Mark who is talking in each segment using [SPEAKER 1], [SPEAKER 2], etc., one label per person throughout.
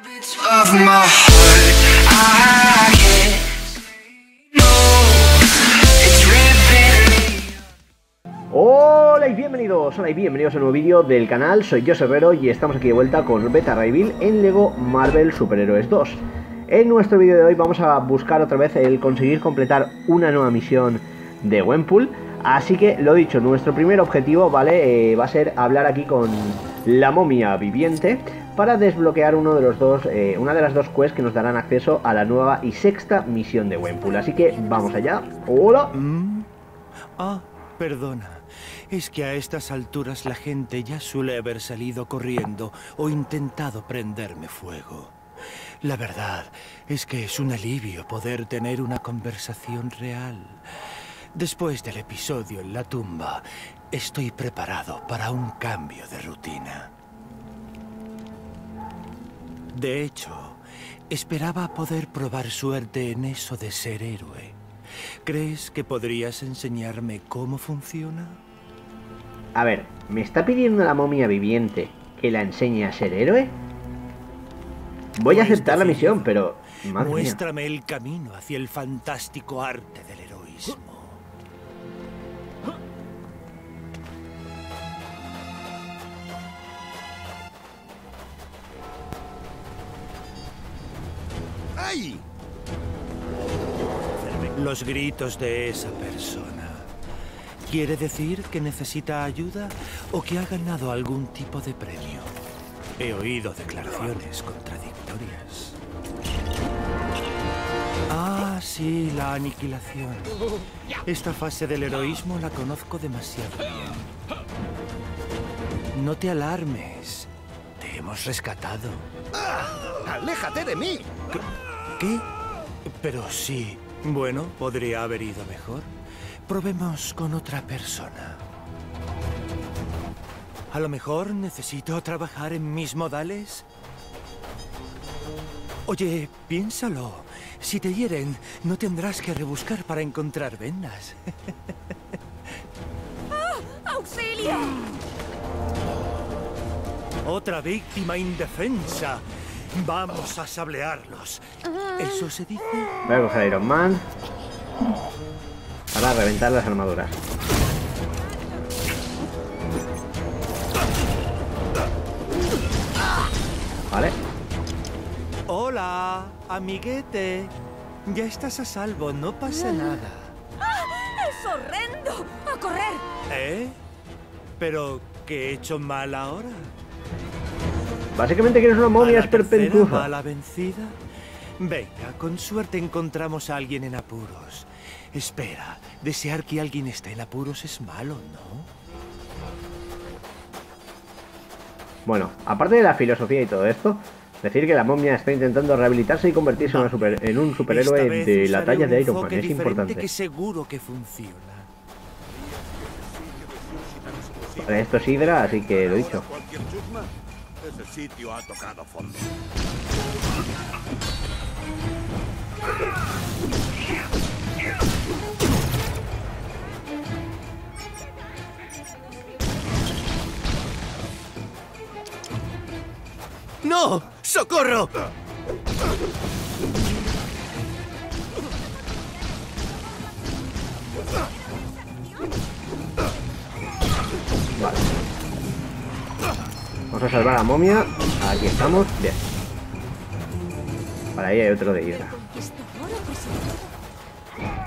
[SPEAKER 1] Of my heart, I can't move. It's ripping me.
[SPEAKER 2] Hola y bienvenidos a un nuevo vídeo del canal. Soy Joseph Herrero y estamos aquí de vuelta con Beta Ray Bill en Lego Marvel Superhéroes 2. En nuestro vídeo de hoy vamos a buscar otra vez el conseguir completar una nueva misión de Gwenpool. Así que, lo dicho, nuestro primer objetivo, ¿vale? Va a ser hablar aquí con la momia viviente para desbloquear una de las dos quests que nos darán acceso a la nueva y sexta misión de Gwenpool. Así que, vamos allá. ¡Hola!
[SPEAKER 3] Perdona. Es que a estas alturas la gente ya suele haber salido corriendo o intentado prenderme fuego. La verdad es que es un alivio poder tener una conversación real. Después del episodio en la tumba, estoy preparado para un cambio de rutina. De hecho, esperaba poder probar suerte en eso de ser héroe. ¿Crees que podrías enseñarme cómo funciona?
[SPEAKER 2] A ver, ¿me está pidiendo la momia viviente que la enseñe a ser héroe? Voy a aceptar la misión, pero... madre mía.
[SPEAKER 3] Muéstrame el camino hacia el fantástico arte del heroísmo. ¡Ay! Los gritos de esa persona. ¿Quiere decir que necesita ayuda o que ha ganado algún tipo de premio? He oído declaraciones contradictorias. Ah, sí, la aniquilación. Esta fase del heroísmo la conozco demasiado bien. No te alarmes. Te hemos rescatado.
[SPEAKER 4] ¡Aléjate de mí!
[SPEAKER 3] ¿Qué? Pero sí. Bueno, podría haber ido mejor. Probemos con otra persona. A lo mejor necesito trabajar en mis modales. Oye, piénsalo. Si te hieren, no tendrás que rebuscar para encontrar vendas.
[SPEAKER 5] ¡Auxilio!
[SPEAKER 3] Otra víctima indefensa. Vamos a sablearlos. ¿Eso se dice?
[SPEAKER 2] Voy a coger a Iron Man para reventar las armaduras. Vale.
[SPEAKER 3] Hola, amiguete. Ya estás a salvo, no pasa nada.
[SPEAKER 5] ¡Es horrendo! ¡A correr!
[SPEAKER 3] ¿Eh? ¿Pero qué he hecho mal ahora?
[SPEAKER 2] Básicamente que eres una momia
[SPEAKER 3] ¿A la tercera
[SPEAKER 2] esperpentuza.
[SPEAKER 3] bala vencida? Venga, con suerte encontramos a alguien en apuros. Espera, desear que alguien esté en apuros es malo, ¿no?
[SPEAKER 2] Bueno, aparte de la filosofía y todo esto, decir que la momia está intentando rehabilitarse y convertirse en un superhéroe
[SPEAKER 3] Esta vez
[SPEAKER 2] de la
[SPEAKER 3] usaré
[SPEAKER 2] talla
[SPEAKER 3] un
[SPEAKER 2] de Iron Man.
[SPEAKER 3] enfoque
[SPEAKER 2] Es
[SPEAKER 3] diferente
[SPEAKER 2] importante.
[SPEAKER 3] que seguro que funciona.
[SPEAKER 2] Vale, esto es Hydra, así que lo he dicho.
[SPEAKER 4] Cualquier chusma, ese sitio ha tocado fondo.
[SPEAKER 3] ¡No! ¡Socorro!
[SPEAKER 2] Vale. Vamos a salvar a la momia. Aquí estamos. Bien. Para ahí hay otro de Hydra.
[SPEAKER 5] Conquistador o presentador.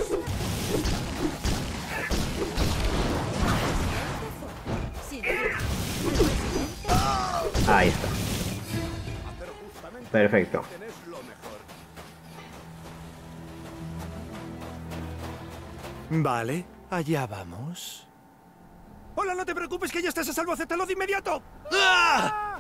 [SPEAKER 2] Ahí está. Perfecto.
[SPEAKER 4] Tenés lo mejor.
[SPEAKER 3] Vale, allá vamos. ¡Hola, no te preocupes que ya estás a salvo! ¡Acéptalo de inmediato! ¡Ah!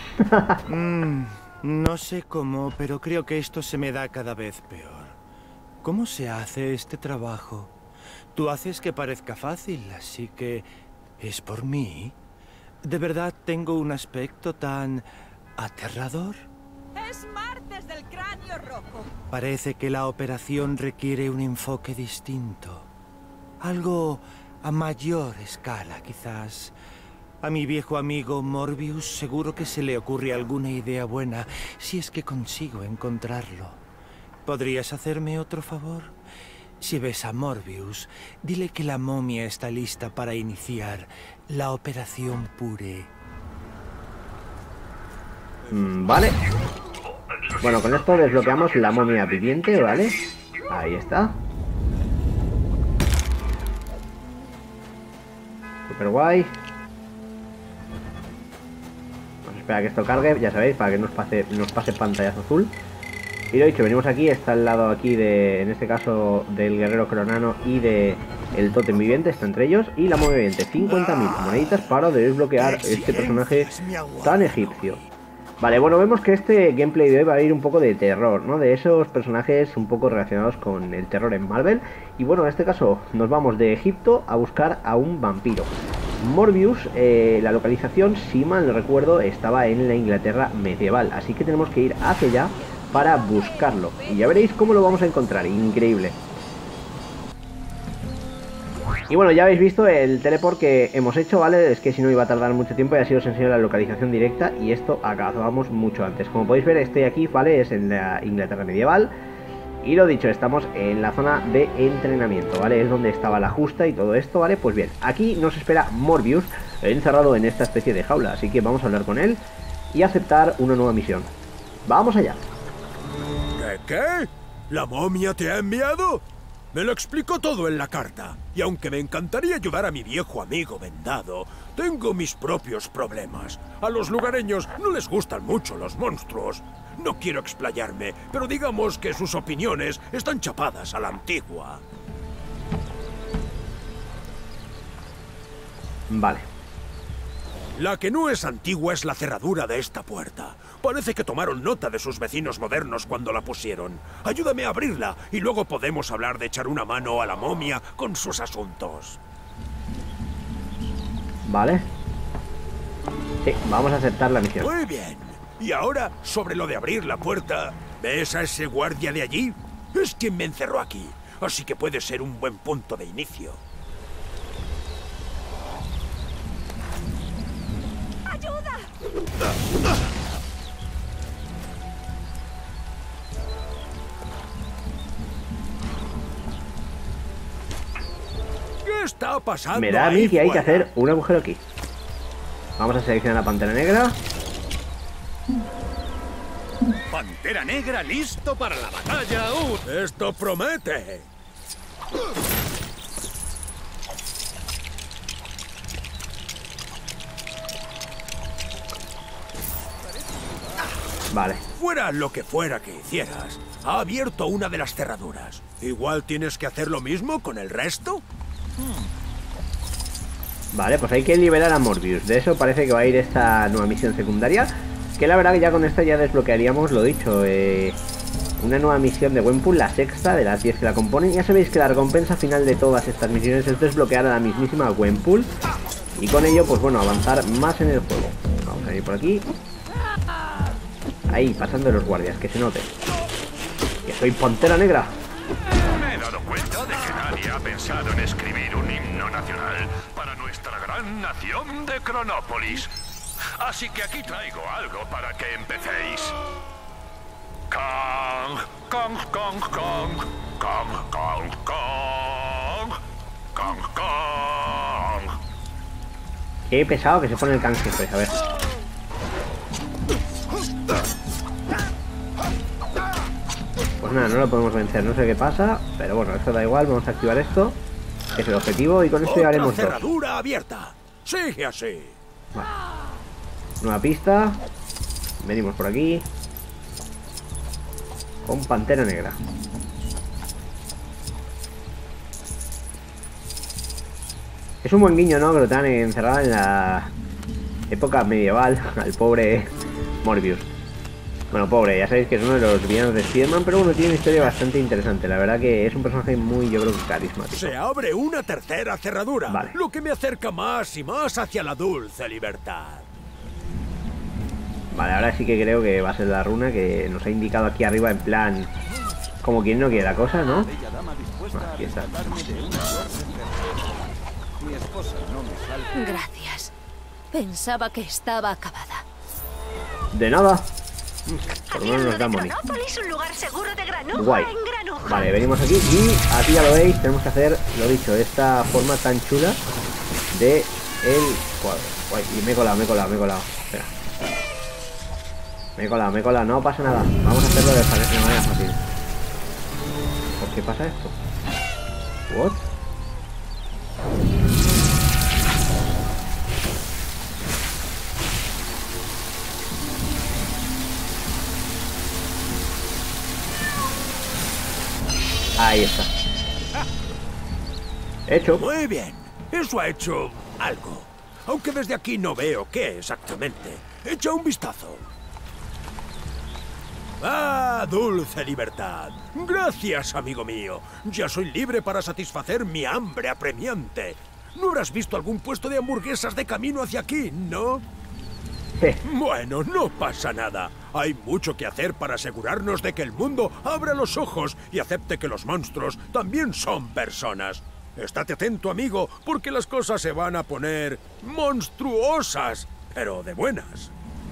[SPEAKER 3] No sé cómo, pero creo que esto se me da cada vez peor. ¿Cómo se hace este trabajo? Tú haces que parezca fácil, así que... ¿es por mí? ¿De verdad tengo un aspecto tan... aterrador?
[SPEAKER 5] Es martes del cráneo rojo.
[SPEAKER 3] Parece que la operación requiere un enfoque distinto. Algo a mayor escala, quizás. A mi viejo amigo Morbius seguro que se le ocurre alguna idea buena si es que consigo encontrarlo. ¿Podrías hacerme otro favor? Si ves a Morbius, dile que la momia está lista para iniciar la operación Pure.
[SPEAKER 2] Vale. Bueno, con esto desbloqueamos la momia viviente, ¿vale? Ahí está. Super guay. Vamos a esperar a que esto cargue, ya sabéis, para que nos pase pantallazo azul. Y lo dicho, venimos aquí, está al lado aquí de, en este caso, del guerrero cronano y de el tótem viviente, está entre ellos. Y la momia viviente, 50.000 moneditas para desbloquear este personaje tan egipcio. Vale, bueno, vemos que este gameplay de hoy va a ir un poco de terror, ¿no? De esos personajes un poco relacionados con el terror en Marvel. Y bueno, en este caso nos vamos de Egipto a buscar a un vampiro. Morbius, la localización, si mal no recuerdo, estaba en la Inglaterra medieval. Así que tenemos que ir hacia allá para buscarlo. Y ya veréis cómo lo vamos a encontrar, increíble. Y bueno, ya habéis visto el teleport que hemos hecho, ¿vale? Es que si no iba a tardar mucho tiempo y así os enseño la localización directa. Y esto acabamos mucho antes. Como podéis ver, estoy aquí, ¿vale? Es en la Inglaterra medieval. Y lo dicho, estamos en la zona de entrenamiento, ¿vale? Es donde estaba la justa y todo esto, ¿vale? Pues bien, aquí nos espera Morbius encerrado en esta especie de jaula. Así que vamos a hablar con él y aceptar una nueva misión. ¡Vamos allá!
[SPEAKER 4] ¿Qué? ¿La momia te ha enviado? Me lo explicó todo en la carta. Y aunque me encantaría ayudar a mi viejo amigo vendado, tengo mis propios problemas. A los lugareños no les gustan mucho los monstruos. No quiero explayarme, pero digamos que sus opiniones están chapadas a la antigua.
[SPEAKER 2] Vale.
[SPEAKER 4] La que no es antigua es la cerradura de esta puerta. Parece que tomaron nota de sus vecinos modernos cuando la pusieron. Ayúdame a abrirla y luego podemos hablar de echar una mano a la momia con sus asuntos.
[SPEAKER 2] Vale. Sí, vamos a aceptar la misión.
[SPEAKER 4] Muy bien. Y ahora, sobre lo de abrir la puerta, ¿ves a ese guardia de allí? Es quien me encerró aquí, así que puede ser un buen punto de inicio.
[SPEAKER 5] ¡Ayuda!
[SPEAKER 4] ¿Qué está pasando?
[SPEAKER 2] Me da a mí
[SPEAKER 4] ahí
[SPEAKER 2] que hay que
[SPEAKER 4] fuera?
[SPEAKER 2] hacer un agujero aquí. Vamos a seleccionar la pantera negra.
[SPEAKER 6] Pantera Negra listo para la batalla.
[SPEAKER 4] ¡Esto promete!
[SPEAKER 2] Vale.
[SPEAKER 4] Fuera lo que fuera que hicieras, ha abierto una de las cerraduras. ¿Igual tienes que hacer lo mismo con el resto?
[SPEAKER 2] Vale, pues hay que liberar a Morbius. De eso parece que va a ir esta nueva misión secundaria. Que la verdad que ya con esta ya desbloquearíamos, lo dicho, una nueva misión de Gwenpool, la sexta de las 10 que la componen. Ya sabéis que la recompensa final de todas estas misiones es desbloquear a la mismísima Gwenpool. Y con ello, pues bueno, avanzar más en el juego. Vamos a ir por aquí. Ahí, pasando los guardias, que se note. Que soy Pantera Negra.
[SPEAKER 6] Me he dado cuenta de que nadie ha pensado en escribir un himno nacional para nuestra gran nación de Cronópolis. Así que aquí traigo algo para que empecéis. Kong, Kong, Kong, Kong, Kong, Kong, Kong, Kong, Kong.
[SPEAKER 2] Qué pesado que se pone el can siempre, a ver. Pues nada, no lo podemos vencer, no sé qué pasa. Pero bueno, esto da igual, vamos a activar esto, que es el objetivo, y con esto ya haremos dos.
[SPEAKER 4] cerradura abierta. Sigue así.
[SPEAKER 2] Vale. Nueva pista. Venimos por aquí con Pantera Negra. Es un buen guiño, ¿no? Que lo tengan encerrado en la época medieval al pobre Morbius. Bueno, pobre, ya sabéis que es uno de los villanos de Spider-Man, pero bueno, tiene una historia bastante interesante. La verdad que es un personaje muy, yo creo que carismático.
[SPEAKER 4] Se abre una tercera cerradura,
[SPEAKER 2] Vale.
[SPEAKER 4] lo que me acerca más y más hacia la dulce libertad.
[SPEAKER 2] Vale, ahora sí que creo que va a ser la runa que nos ha indicado aquí arriba en plan como quien no quiere la cosa, ¿no? Aquí está.
[SPEAKER 5] Gracias. Pensaba que estaba acabada.
[SPEAKER 2] De nada. Por lo menos nos da money.
[SPEAKER 7] Cronópolis, un lugar seguro de granuja
[SPEAKER 2] Guay.
[SPEAKER 7] en granuja.
[SPEAKER 2] Vale, venimos aquí y aquí ya lo veis, tenemos que hacer, lo dicho, esta forma tan chula de el cuadro. Guay, y me he colado. Espera. Me he colado, no pasa nada. Vamos a hacerlo de manera fácil. ¿Por qué pasa esto? ¿What? Ahí está. Hecho.
[SPEAKER 4] Muy bien. Eso ha hecho algo. Aunque desde aquí no veo qué exactamente. Echa un vistazo. ¡Ah, dulce libertad! Gracias, amigo mío. Ya soy libre para satisfacer mi hambre apremiante. ¿No habrás visto algún puesto de hamburguesas de camino hacia aquí, no? Bueno, no pasa nada. Hay mucho que hacer para asegurarnos de que el mundo abra los ojos y acepte que los monstruos también son personas. Estate atento, amigo, porque las cosas se van a poner monstruosas, pero de buenas.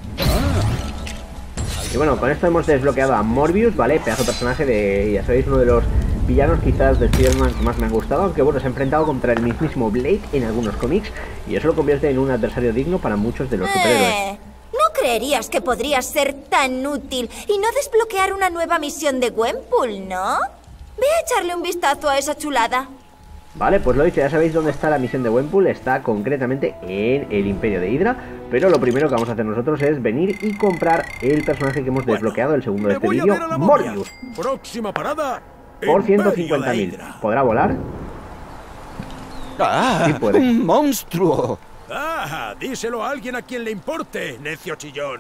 [SPEAKER 2] Y bueno, con esto hemos desbloqueado a Morbius, ¿vale? Pedazo de personaje de, ya sabéis, uno de los villanos quizás de Spider-Man que más me han gustado, aunque bueno, se ha enfrentado contra el mismísimo Blade en algunos cómics y eso lo convierte en un adversario digno para muchos de los superhéroes.
[SPEAKER 8] ¿No creerías que podrías ser tan útil y no desbloquear una nueva misión de Gwenpool, no? Ve a echarle un vistazo a esa chulada.
[SPEAKER 2] Vale, pues lo dicho, ya sabéis dónde está la misión de Gwenpool, está concretamente en el Imperio de Hydra, pero lo primero que vamos a hacer nosotros es venir y comprar el personaje que hemos desbloqueado, el segundo de este vídeo, Morbius.
[SPEAKER 4] Próxima parada,
[SPEAKER 2] Por
[SPEAKER 4] Imperio de
[SPEAKER 2] 150.000.
[SPEAKER 4] Hydra.
[SPEAKER 2] ¿Podrá volar?
[SPEAKER 9] ¡Ah!
[SPEAKER 2] Sí puede.
[SPEAKER 9] ¡Un monstruo!
[SPEAKER 4] ¡Ah! Díselo a alguien a quien le importe, necio chillón.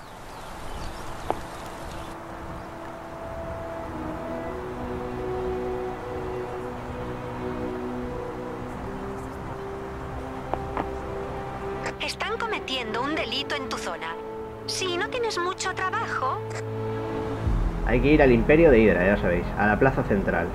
[SPEAKER 7] Están cometiendo un delito en tu zona. Si no tienes mucho trabajo...
[SPEAKER 2] Hay que ir al Imperio de Hydra, ya sabéis, a la plaza central.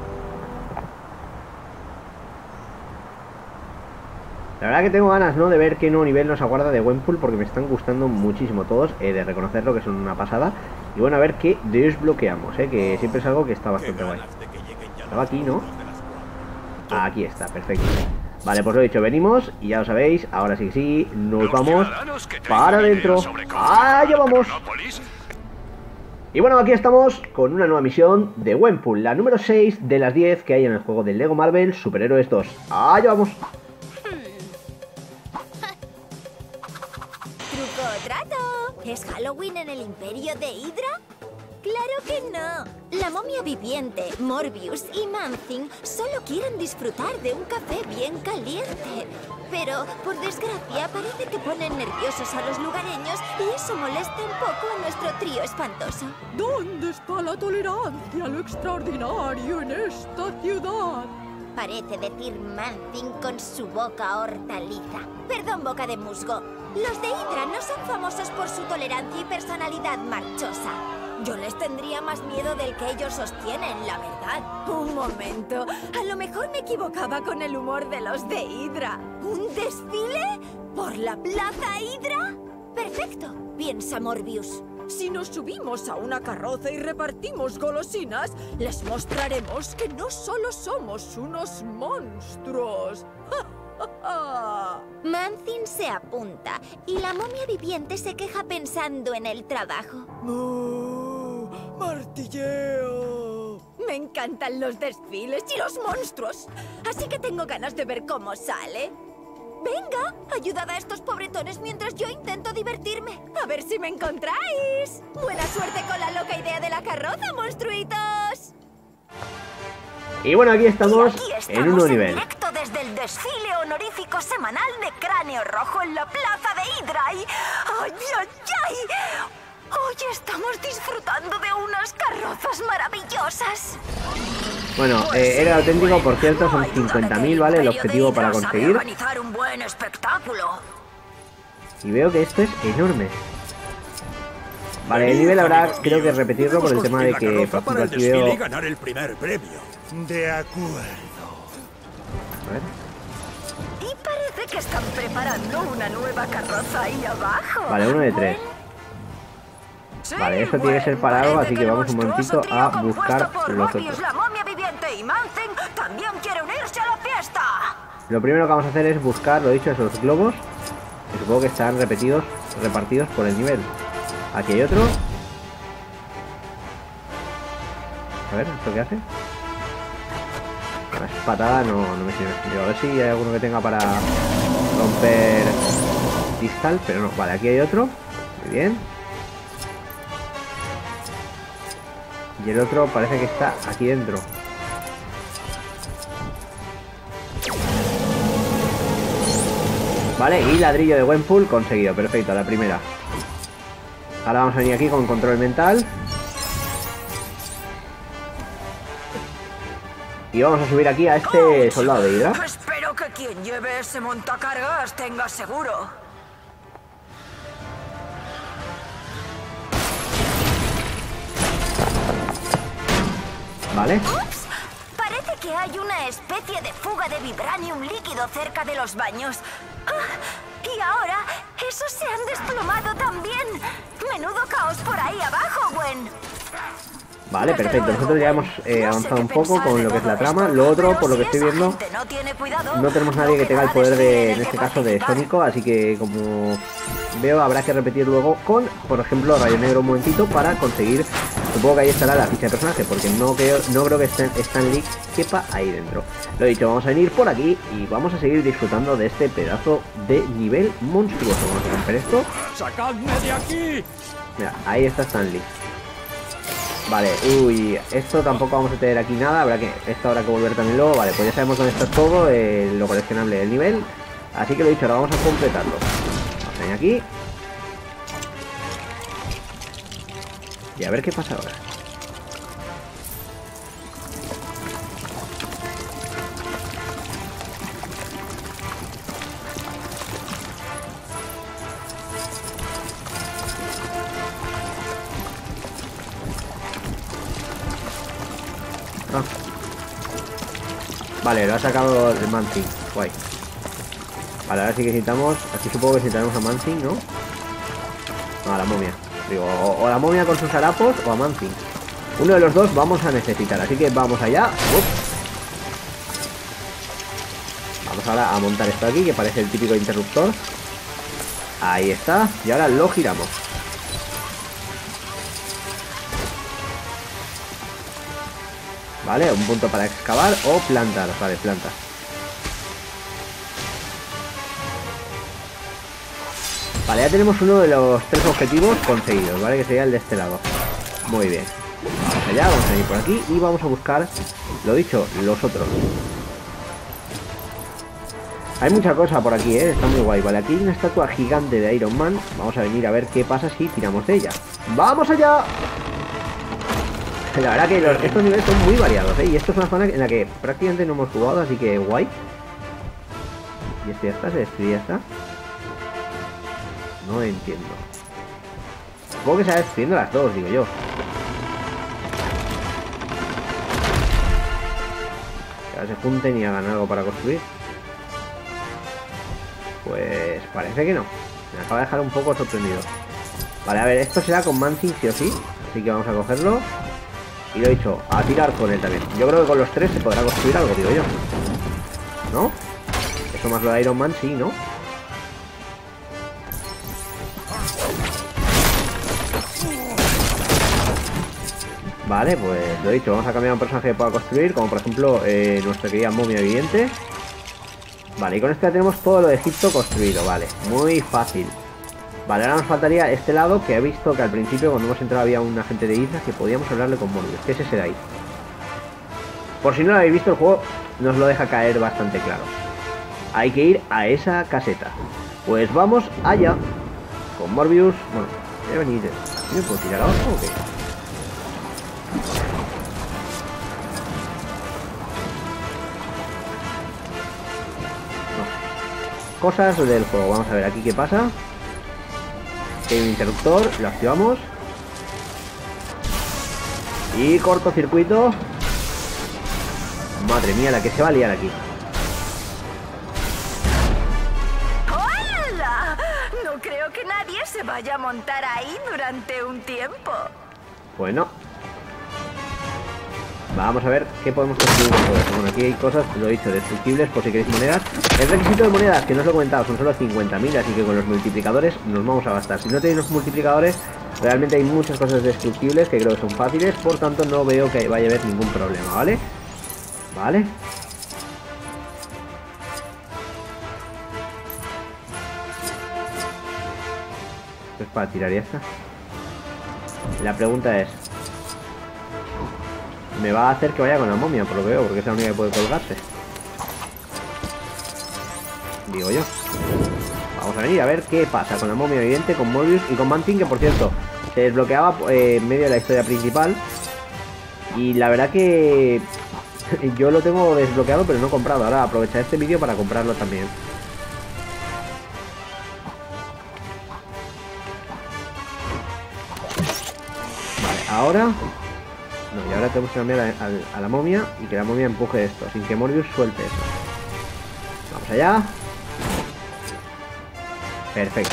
[SPEAKER 2] La verdad que tengo ganas, ¿no?, de ver qué nuevo nivel nos aguarda de Gwenpool, porque me están gustando muchísimo todos, de reconocerlo, que son una pasada. Y bueno, a ver qué desbloqueamos, que siempre es algo que está bastante guay. Estaba aquí, ¿no? Aquí está, perfecto. Vale, pues lo dicho, venimos y ya lo sabéis, ahora sí que sí, nos vamos para adentro. ¡Allá vamos! Y bueno, aquí estamos con una nueva misión de Gwenpool, la número 6 de las 10 que hay en el juego de Lego Marvel Superhéroes 2. ¡Allá vamos!
[SPEAKER 8] ¿Truco o trato? ¿Es Halloween en el Imperio de Hydra? ¡Claro que no! La momia viviente, Morbius y Man-Thing solo quieren disfrutar de un café bien caliente. Pero, por desgracia, parece que ponen nerviosos a los lugareños y eso molesta un poco a nuestro trío espantoso.
[SPEAKER 5] ¿Dónde está la tolerancia a lo extraordinario en esta ciudad?
[SPEAKER 8] Parece decir Man-Thing con su boca hortaliza. Perdón, boca de musgo. Los de Hydra no son famosos por su tolerancia y personalidad marchosa. Yo les tendría más miedo del que ellos sostienen, la verdad. Un momento, a lo mejor me equivocaba con el humor de los de Hydra. ¿Un desfile? ¿Por la plaza Hydra? Perfecto, piensa Morbius.
[SPEAKER 5] Si nos subimos a una carroza y repartimos golosinas, les mostraremos que no solo somos unos monstruos.
[SPEAKER 8] Man-Thing se apunta y la momia viviente se queja pensando en el trabajo.
[SPEAKER 5] ¡Martilleo! Me encantan los desfiles y los monstruos, así que tengo ganas de ver cómo sale.
[SPEAKER 8] Venga, ayudad a estos pobretones mientras yo intento divertirme.
[SPEAKER 5] A ver si me encontráis.
[SPEAKER 8] Buena suerte con la loca idea de la carroza, monstruitos.
[SPEAKER 2] Y bueno, aquí estamos, en un nuevo nivel.
[SPEAKER 7] Directo desde el desfile honorífico semanal de Cráneo Rojo en la plaza de Hydra. ¡Ay, ay, ay! Hoy estamos disfrutando de unas carrozas maravillosas.
[SPEAKER 2] Bueno, era auténtico, por cierto, son 50.000, ¿vale? El objetivo para conseguir.
[SPEAKER 7] Organizar un buen espectáculo.
[SPEAKER 2] Y veo que esto es enorme. Vale, el nivel habrá, creo que repetirlo por el tema de que, por ejemplo, aquí veo...
[SPEAKER 4] ganar el primer premio.
[SPEAKER 3] De acuerdo.
[SPEAKER 2] A ver.
[SPEAKER 7] Y parece Parece que están preparando una nueva carroza ahí abajo.
[SPEAKER 2] Vale, 1 de 3.
[SPEAKER 7] Sí,
[SPEAKER 2] Vale, esto tiene que ser para algo,
[SPEAKER 7] parece
[SPEAKER 2] así que
[SPEAKER 7] el
[SPEAKER 2] vamos un
[SPEAKER 7] monstruoso
[SPEAKER 2] momentito
[SPEAKER 7] trío
[SPEAKER 2] a
[SPEAKER 7] compuesto
[SPEAKER 2] buscar
[SPEAKER 7] por
[SPEAKER 2] los
[SPEAKER 7] Morbius,
[SPEAKER 2] otros.
[SPEAKER 7] la momia viviente y Man-Thing también quiere unirse a la fiesta.
[SPEAKER 2] Lo primero que vamos a hacer es buscar, lo dicho, esos globos. Que supongo que están repartidos por el nivel. Aquí hay otro. A ver, ¿esto qué hace? La patada no me sirve. Yo a ver si hay alguno que tenga para romper cristal, pero no. Vale, aquí hay otro. Muy bien. Y el otro parece que está aquí dentro. Vale, y ladrillo de Gwenpool conseguido. Perfecto, la primera. Ahora vamos a venir aquí con control mental. Y vamos a subir aquí a este soldado de Hydra.
[SPEAKER 7] Espero que quien lleve ese montacargas tenga seguro.
[SPEAKER 2] Vale.
[SPEAKER 7] Ups, parece que hay una especie de fuga de vibranium líquido cerca de los baños. Y ahora, esos se han desplomado también. Menudo caos por ahí abajo, Gwen.
[SPEAKER 2] Vale, perfecto. Nosotros ya hemos avanzado un poco con lo que es la trama. Lo otro, por lo que estoy viendo, no tenemos nadie que tenga el poder de, en este caso, de Sónico. Así que, como veo, habrá que repetir luego con, por ejemplo, Rayo Negro un momentito para conseguir. Supongo que ahí estará la ficha de personaje, porque no creo que Stan Lee quepa ahí dentro. Lo dicho, vamos a venir por aquí y vamos a seguir disfrutando de este pedazo de nivel monstruoso. Vamos a romper esto.
[SPEAKER 4] ¡Sacadme de aquí!
[SPEAKER 2] Mira, ahí está Stan Lee. Vale, uy, esto tampoco vamos a tener aquí nada. Esto habrá que volver también luego. Vale, pues ya sabemos dónde está todo lo coleccionable del nivel. Así que lo dicho, ahora vamos a completarlo. Vamos a venir aquí. Y a ver qué pasa ahora. Ah. Vale, lo ha sacado el Man-Thing. Guay. Vale, ahora sí que necesitamos. Aquí supongo que necesitaremos a Man-Thing, ¿no? No, a la momia. Digo, o a la momia con sus harapos o a Man-Thing. Uno de los dos vamos a necesitar. Así que vamos allá. Vamos ahora a montar esto aquí, que parece el típico interruptor. Ahí está. Y ahora lo giramos. Vale, un punto para excavar o plantar. Vale, planta. Vale, ya tenemos uno de los 3 objetivos conseguidos, ¿vale? Que sería el de este lado. Muy bien. Vamos allá, vamos a ir por aquí y vamos a buscar, lo dicho, los otros. Hay mucha cosa por aquí, ¿eh? Está muy guay. Vale, aquí hay una estatua gigante de Iron Man. Vamos a venir a ver qué pasa si tiramos de ella. ¡Vamos allá! La verdad que estos niveles son muy variados, ¿eh? Y esto es una zona en la que prácticamente no hemos jugado, así que guay. Y este ya está, este ya está. No entiendo. Supongo que se va destruyendo las dos, digo yo. Que ahora se junten y hagan algo para construir. Pues parece que no. Me acaba de dejar un poco sorprendido. Vale, a ver, esto será con Man-Thing sí o sí. Así que vamos a cogerlo. Y lo he dicho, a tirar con él también. Yo creo que con los 3 se podrá construir algo, digo yo. ¿No? Eso más lo de Iron Man, sí, ¿no? Vale, pues lo he dicho, vamos a cambiar un personaje que pueda construir, como por ejemplo nuestra querida momia viviente. Vale, y con este ya tenemos todo lo de Egipto construido, vale, muy fácil. Vale, ahora nos faltaría este lado, que he visto que al principio cuando hemos entrado había un agente de Hydra que podíamos hablarle con Morbius, que es ese de ahí. Por si no lo habéis visto, el juego nos lo deja caer bastante claro. Hay que ir a esa caseta. Pues vamos allá con Morbius. Bueno, voy a venir. ¿Me puedo tirar abajo o qué? No. Cosas del juego. Vamos a ver aquí qué pasa. Hay un interruptor, lo activamos. Y cortocircuito. Madre mía, la que se va a liar aquí.
[SPEAKER 7] se vaya a montar ahí durante un tiempo.
[SPEAKER 2] Bueno. Vamos a ver qué podemos construir con todo esto. Bueno, aquí hay cosas, lo he dicho, destructibles por si queréis monedas. El requisito de monedas, que no os lo he comentado, son solo 50.000, así que con los multiplicadores nos vamos a gastar. Si no tenéis los multiplicadores, realmente hay muchas cosas destructibles que creo que son fáciles, por tanto no veo que vaya a haber ningún problema, ¿vale? Vale. Esto es para tirar y ya está. La pregunta es... me va a hacer que vaya con la momia, por lo que veo, porque es la única que puede colgarse. Digo yo. Vamos a venir a ver qué pasa con la momia viviente, con Morbius y con Mantin, que por cierto, se desbloqueaba en medio de la historia principal. Y la verdad que yo lo tengo desbloqueado, pero no comprado. Ahora aprovechar este vídeo para comprarlo también. Vale, ahora... no, y ahora tenemos que cambiar a la momia y que la momia empuje esto, sin que Morbius suelte eso. Vamos allá. Perfecto.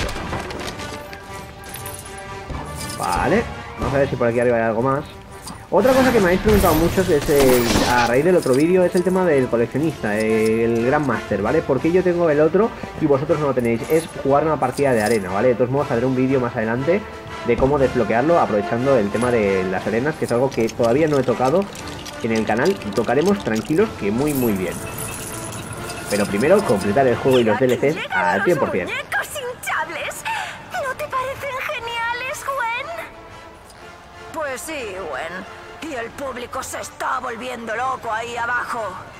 [SPEAKER 2] Vale. Vamos a ver si por aquí arriba hay algo más. Otra cosa que me habéis preguntado muchos es a raíz del otro vídeo, es el tema del coleccionista, el Grandmaster, ¿vale? ¿Por qué yo tengo el otro y vosotros no lo tenéis? Es jugar una partida de arena, ¿vale? De todos modos haré un vídeo más adelante de cómo desbloquearlo, aprovechando el tema de las arenas, que es algo que todavía no he tocado en el canal, y tocaremos tranquilos que muy bien. Pero primero completar el juego y los DLCs al 100%.
[SPEAKER 7] ¡Muñecos hinchables! ¿No te parecen geniales, Gwen? Pues sí, Gwen. Y el público se está volviendo loco ahí abajo.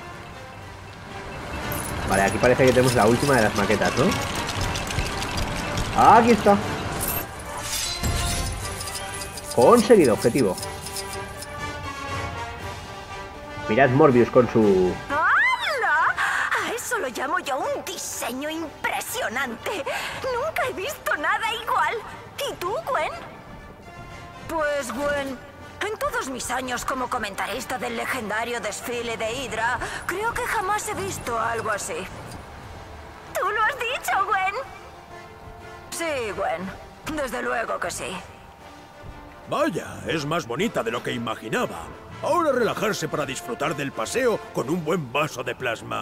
[SPEAKER 2] Vale, aquí parece que tenemos la última de las maquetas, ¿no? Aquí está. Conseguido, objetivo. Mirad Morbius con su...
[SPEAKER 7] ¡Hala! A eso lo llamo yo un diseño impresionante. Nunca he visto nada igual. ¿Y tú, Gwen? Pues, Gwen, en todos mis años como comentarista del legendario desfile de Hydra, creo que jamás he visto algo así. ¿Tú lo has dicho, Gwen? Sí, Gwen. Desde luego que sí.
[SPEAKER 4] Vaya, es más bonita de lo que imaginaba. Ahora relajarse para disfrutar del paseo con un buen vaso de plasma.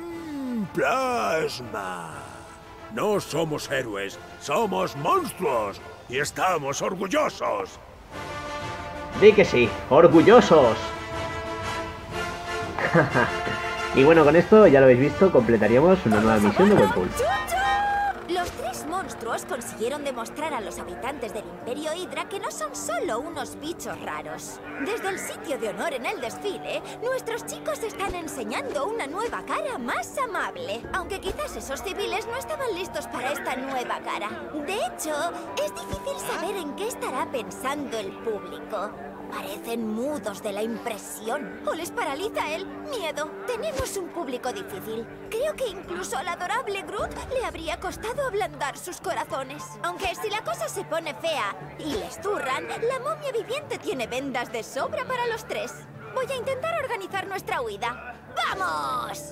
[SPEAKER 4] Plasma. No somos héroes, somos monstruos. Y estamos orgullosos.
[SPEAKER 2] Di que sí, orgullosos. Y bueno, con esto, ya lo habéis visto, completaríamos una nueva misión de Gwenpool.
[SPEAKER 8] Los tres monstruos consiguieron demostrar a los habitantes del Imperio Hydra que no son solo unos bichos raros. Desde el sitio de honor en el desfile, nuestros chicos están enseñando una nueva cara más amable. Aunque quizás esos civiles no estaban listos para esta nueva cara. De hecho, es difícil saber en qué estará pensando el público. Parecen mudos de la impresión. O les paraliza el miedo. Tenemos un público difícil. Creo que incluso al adorable Groot le habría costado ablandar sus corazones. Aunque si la cosa se pone fea y les zurran, la momia viviente tiene vendas de sobra para los tres. Voy a intentar organizar nuestra huida. ¡Vamos!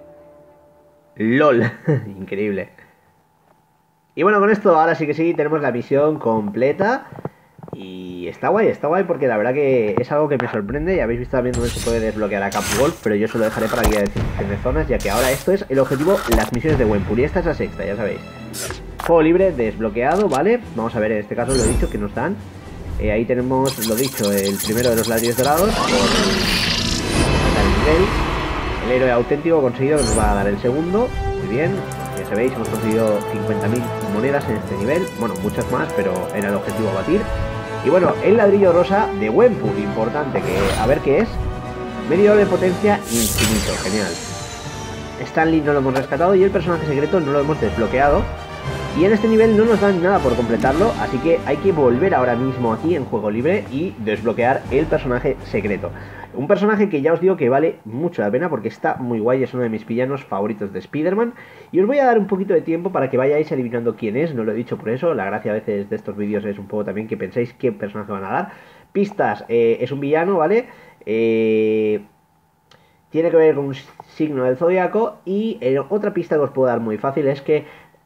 [SPEAKER 2] LOL. Increíble. Y bueno, con esto ahora sí que sí, tenemos la misión completa. Y está guay porque la verdad que es algo que me sorprende. Ya habéis visto también dónde se puede desbloquear a Camp Wolf, pero yo se lo dejaré para guía de zonas, ya que ahora esto es el objetivo, las misiones de Gwenpool. Y esta es la sexta, ya sabéis. Juego libre desbloqueado, ¿vale? Vamos a ver, en este caso lo he dicho que nos dan. Ahí tenemos, lo dicho, el primero de los ladrillos dorados por el nivel. El héroe auténtico conseguido, que nos va a dar el segundo. Muy bien, ya sabéis, hemos conseguido 50.000 monedas en este nivel. Bueno, muchas más, pero era el objetivo a batir. Y bueno, el ladrillo rosa de Gwenpool, importante, que a ver qué es. Medidor de potencia infinito, genial. Stanley no lo hemos rescatado y el personaje secreto no lo hemos desbloqueado. Y en este nivel no nos dan nada por completarlo, así que hay que volver ahora mismo aquí en juego libre y desbloquear el personaje secreto. Un personaje que ya os digo que vale mucho la pena porque está muy guay, es uno de mis villanos favoritos de Spider-Man. Y os voy a dar un poquito de tiempo para que vayáis adivinando quién es, no lo he dicho por eso. La gracia a veces de estos vídeos es un poco también que penséis qué personaje van a dar. Pistas, es un villano, ¿vale? Tiene que ver con un signo del zodiaco. Y otra pista que os puedo dar muy fácil es que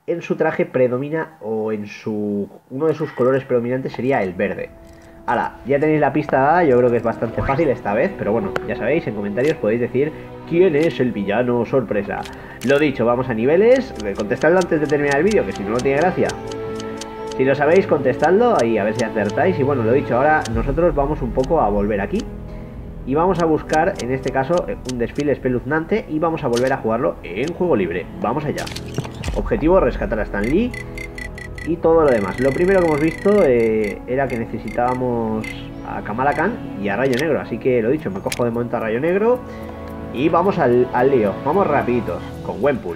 [SPEAKER 2] en su traje predomina, o en uno de sus colores predominantes sería el verde. Ahora, ya tenéis la pista dada, yo creo que es bastante fácil esta vez, pero bueno, ya sabéis, en comentarios podéis decir quién es el villano sorpresa. Lo dicho, vamos a niveles, contestadlo antes de terminar el vídeo, que si no, no tiene gracia. Si lo sabéis, contestadlo y a ver si acertáis. Y bueno, lo dicho, ahora nosotros vamos un poco a volver aquí y vamos a buscar, en este caso, un desfile espeluznante y vamos a volver a jugarlo en juego libre. Vamos allá. Objetivo, rescatar a Stan Lee y todo lo demás. Lo primero que hemos visto era que necesitábamos a Kamala Khan y a Rayo Negro, así que lo dicho, me cojo de momento a Rayo Negro y vamos al lío. Vamos rapiditos, con Gwenpool.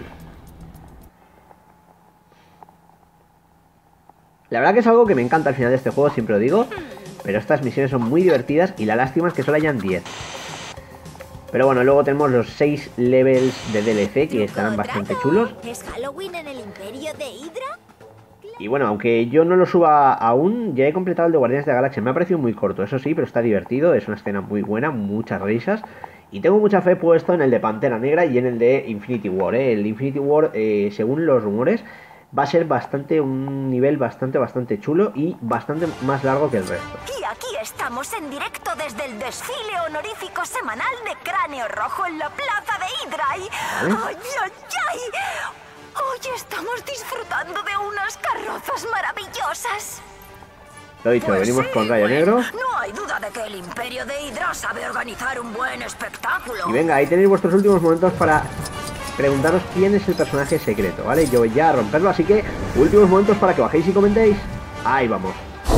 [SPEAKER 2] La verdad que es algo que me encanta al final de este juego, siempre lo digo, pero estas misiones son muy divertidas y la lástima es que solo hayan 10. Pero bueno, luego tenemos los 6 levels de DLC que estarán bastante chulos.
[SPEAKER 8] ¿Es Halloween en el Imperio de Hydra?
[SPEAKER 2] Y bueno, aunque yo no lo suba aún, ya he completado el de Guardianes de la Galaxia. Me ha parecido muy corto, eso sí, pero está divertido. Es una escena muy buena, muchas risas. Y tengo mucha fe puesto en el de Pantera Negra y en el de Infinity War. El Infinity War, según los rumores, va a ser un nivel bastante chulo y bastante más largo que el resto.
[SPEAKER 7] Y aquí estamos en directo desde el desfile honorífico semanal de Cráneo Rojo en la plaza de Hydra.
[SPEAKER 2] ¿Vale?
[SPEAKER 7] ¡Ay, ay, ay! Hoy estamos disfrutando de unas carrozas maravillosas.
[SPEAKER 2] Lo dicho,
[SPEAKER 7] Pues
[SPEAKER 2] venimos
[SPEAKER 7] sí,
[SPEAKER 2] con Rayo Negro.
[SPEAKER 7] No hay duda de que el Imperio de Hydra sabe organizar un buen espectáculo.
[SPEAKER 2] Y venga, ahí tenéis vuestros últimos momentos para preguntaros quién es el personaje secreto, ¿vale? Yo voy ya a romperlo, así que últimos momentos para que bajéis y comentéis. Ahí vamos.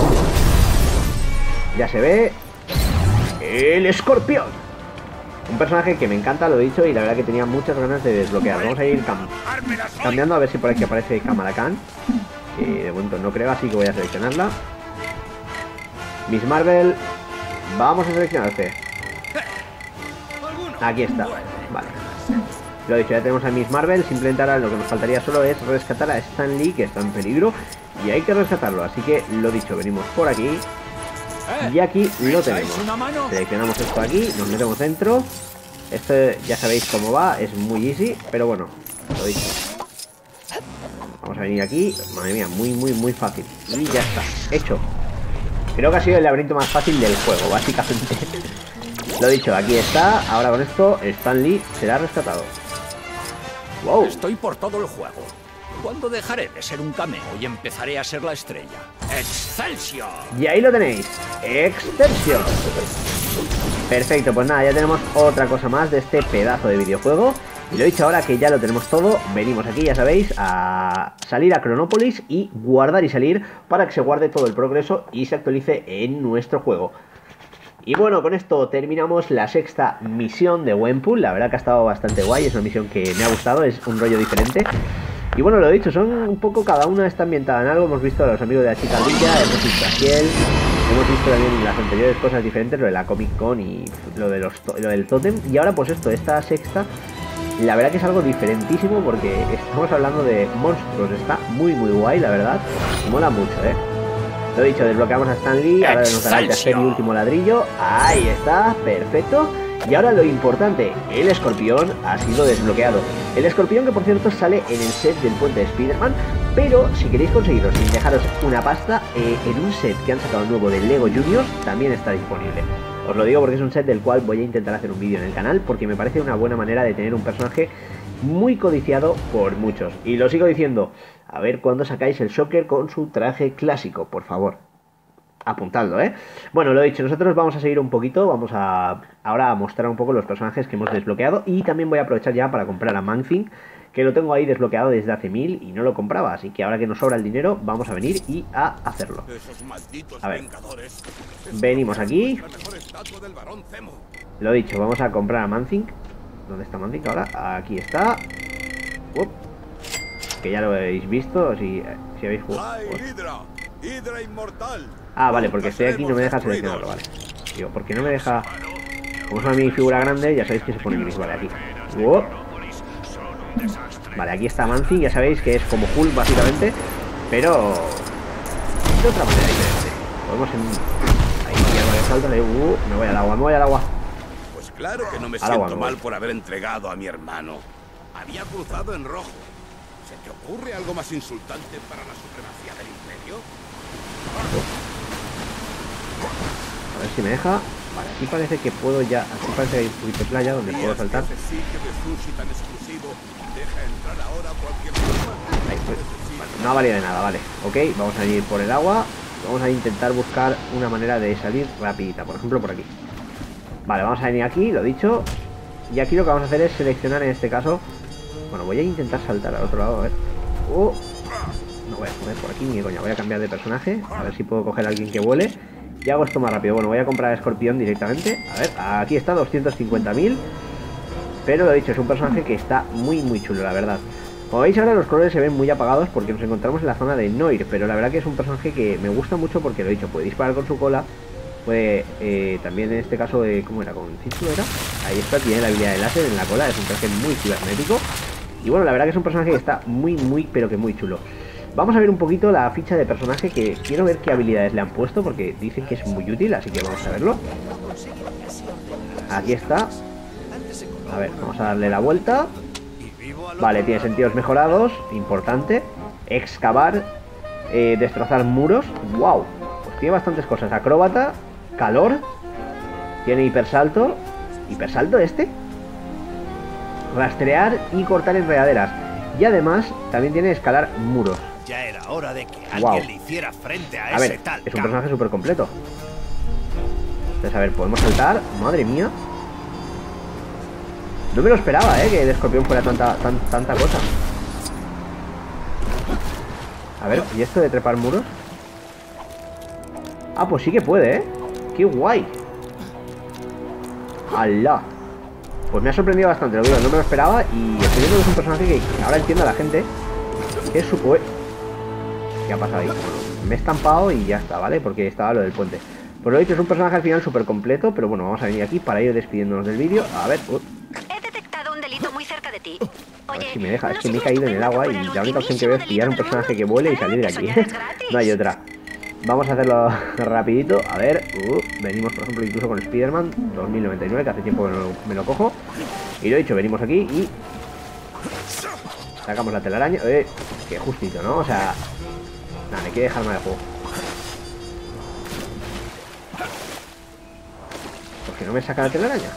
[SPEAKER 2] Ya se ve el Escorpión. Un personaje que me encanta, lo he dicho, y la verdad que tenía muchas ganas de desbloquear. Vamos a ir cambiando a ver si por aquí aparece Kamala Khan. Que de momento no creo, así que voy a seleccionarla. Miss Marvel. Vamos a seleccionarte. Aquí está. Vale. Lo dicho, ya tenemos a Miss Marvel. Simplemente ahora lo que nos faltaría solo es rescatar a Stan Lee, que está en peligro. Y hay que rescatarlo, así que lo dicho, venimos por aquí. Y aquí lo tenemos. Seleccionamos esto aquí, nos metemos dentro. Esto ya sabéis cómo va, es muy easy, pero bueno, lo dicho. Vamos a venir aquí, madre mía, muy fácil. Y ya está, hecho. Creo que ha sido el laberinto más fácil del juego, básicamente. Lo dicho, aquí está. Ahora con esto, Stan Lee será rescatado. Wow.
[SPEAKER 9] Estoy por todo el juego. ¿Cuándo dejaré de ser un cameo y empezaré a ser la estrella? ¡Excelsior!
[SPEAKER 2] Y ahí lo tenéis, Excelsior. Perfecto, pues nada, ya tenemos otra cosa más de este pedazo de videojuego. Y lo dicho, ahora que ya lo tenemos todo, venimos aquí, ya sabéis, a salir a Cronópolis y guardar y salir para que se guarde todo el progreso y se actualice en nuestro juego. Y bueno, con esto terminamos la 6ª misión de Gwenpool. La verdad que ha estado bastante guay, es una misión que me ha gustado, es un rollo diferente. Y bueno, lo he dicho, son un poco, cada una está ambientada en algo. Hemos visto a los amigos de la chica Villa, hemos visto a Ciel, hemos visto también las anteriores cosas diferentes, lo de la Comic Con y lo del Totem. Y ahora pues esta 6ª, la verdad que es algo diferentísimo porque estamos hablando de monstruos. Está muy guay, la verdad, mola mucho, Lo dicho, desbloqueamos a Stan Lee, ahora nos dará el tercer y último ladrillo. Ahí está, perfecto. Y ahora lo importante, el escorpión ha sido desbloqueado. El escorpión que por cierto sale en el set del puente de Spider-Man, pero si queréis conseguirlo sin dejaros una pasta, en un set que han sacado nuevo de Lego Juniors también está disponible. Os lo digo porque es un set del cual voy a intentar hacer un vídeo en el canal, porque me parece una buena manera de tener un personaje muy codiciado por muchos. Y lo sigo diciendo, a ver cuándo sacáis el Shocker con su traje clásico, por favor. Apuntadlo, Bueno, lo dicho, nosotros vamos a seguir un poquito, vamos a ahora a mostrar un poco los personajes que hemos desbloqueado y también voy a aprovechar ya para comprar a Man-Thing, que lo tengo ahí desbloqueado desde hace 1000 y no lo compraba, así que ahora que nos sobra el dinero vamos a venir y a hacerlo. A ver, venimos aquí. Lo dicho, vamos a comprar a Man-Thing. ¿Dónde está Man-Thing ahora? Aquí está. Que ya lo habéis visto, si habéis jugado.
[SPEAKER 4] ¡Hydra inmortal!
[SPEAKER 2] Ah, vale, porque estoy aquí y no me deja seleccionarlo, vale. Digo, porque no me deja. Como es una mini figura grande, ya sabéis que se pone gris, vale, aquí. Vale, aquí está Man-Thing, ya sabéis que es como Hulk básicamente, pero de otra manera diferente. Podemos ahí que salta de me voy al agua,
[SPEAKER 10] Pues claro que no me siento mal por haber entregado a mi hermano. Había cruzado en rojo. ¿Se te ocurre algo más insultante para la supremacía del Imperio?
[SPEAKER 2] A ver si me deja. Vale, aquí parece que puedo ya... Aquí parece que hay un poquito de playa donde puedo saltar. Ahí, pues, vale, no ha valido de nada, vale. Ok, vamos a ir por el agua. Vamos a intentar buscar una manera de salir rapidita. Por ejemplo, por aquí. Vale, vamos a venir aquí, lo dicho. Y aquí lo que vamos a hacer es seleccionar en este caso... Bueno, voy a intentar saltar al otro lado, a ver. No voy a coger por aquí ni coña. Voy a cambiar de personaje. A ver si puedo coger a alguien que vuele. Y hago esto más rápido. Bueno, voy a comprar a Escorpión directamente. A ver, aquí está, 250.000. Pero lo dicho, es un personaje que está muy muy chulo, la verdad. Como veis ahora los colores se ven muy apagados porque nos encontramos en la zona de Noir. Pero la verdad que es un personaje que me gusta mucho porque lo dicho, puede disparar con su cola. Puede también en este caso, ¿cómo era? ¿Con círculo era? Ahí está, tiene la habilidad de láser en la cola. Es un traje muy cibernético. Y bueno, la verdad que es un personaje que está muy pero que muy chulo. Vamos a ver un poquito la ficha de personaje, que quiero ver qué habilidades le han puesto porque dicen que es muy útil, así que vamos a verlo. Aquí está. A ver, vamos a darle la vuelta. Vale, tiene sentidos mejorados, importante. Excavar, destrozar muros. Wow, pues tiene bastantes cosas. Acróbata, calor, tiene hipersalto. ¿Hipersalto este? Rastrear y cortar enredaderas. Y además también tiene escalar muros.
[SPEAKER 3] Ya era hora de que alguien le hiciera frente a ese tal.
[SPEAKER 2] Es un personaje súper completo. Entonces, a ver, podemos saltar. Madre mía. No me lo esperaba, que el Escorpión fuera tanta cosa. A ver, ¿y esto de trepar muros? Ah, pues sí que puede, Qué guay. ¡Hala! Pues me ha sorprendido bastante, lo digo, no me lo esperaba. Y estoy viendo que es un personaje que ahora entiende a la gente. Que es su... ¿Qué ha pasado ahí? Bueno, me he estampado y ya está, ¿vale? Porque estaba lo del puente. Pues lo dicho, es un personaje al final súper completo. Pero bueno, vamos a venir aquí para ir despidiéndonos del vídeo. A ver...
[SPEAKER 7] He detectado un delito muy cerca de ti.
[SPEAKER 2] A ver si me deja, es que me he caído en el agua. Y la única opción que veo es pillar un personaje que vuele y salir de aquí. No hay otra. Vamos a hacerlo rapidito. A ver, venimos por ejemplo incluso con Spider-Man 2099, que hace tiempo que no me lo cojo. Y lo he dicho, venimos aquí y sacamos la telaraña. Qué justito, ¿no? O sea, nada, me quiere dejar mal el juego. ¿Por qué no me saca la telaraña?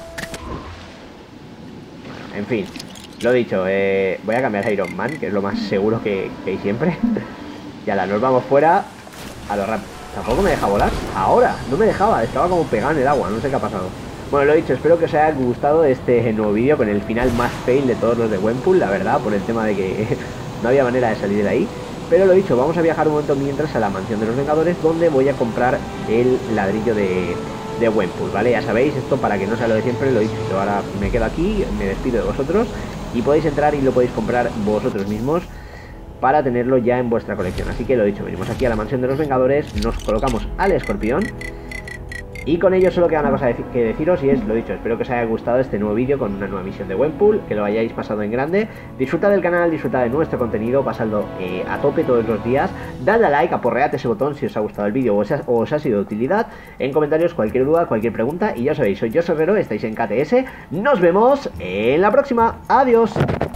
[SPEAKER 2] En fin, lo dicho, voy a cambiar a Iron Man, que es lo más seguro que hay siempre. Y ahora nos vamos fuera. A lo rápido. Tampoco me deja volar. Ahora, no me dejaba, estaba como pegado en el agua. No sé qué ha pasado. Bueno, lo dicho, espero que os haya gustado este nuevo vídeo con el final más fail de todos los de Gwenpool, la verdad, por el tema de que no había manera de salir de ahí. Pero lo dicho, vamos a viajar un momento mientras a la mansión de los Vengadores, donde voy a comprar el ladrillo de Gwenpool, ¿vale? Ya sabéis, esto para que no sea lo de siempre, lo dicho. Yo ahora me quedo aquí, me despido de vosotros y podéis entrar y lo podéis comprar vosotros mismos para tenerlo ya en vuestra colección. Así que lo dicho, venimos aquí a la mansión de los Vengadores, nos colocamos al Escorpión y con ello solo queda una cosa que deciros, y es lo dicho, espero que os haya gustado este nuevo vídeo con una nueva misión de Gwenpool, que lo hayáis pasado en grande. Disfrutad del canal, disfrutad de nuestro contenido, pasadlo a tope todos los días, dadle a like, aporread ese botón si os ha gustado el vídeo o os ha sido de utilidad. En comentarios cualquier duda, cualquier pregunta, y ya sabéis, soy José Herrero, estáis en KTS, nos vemos en la próxima, adiós.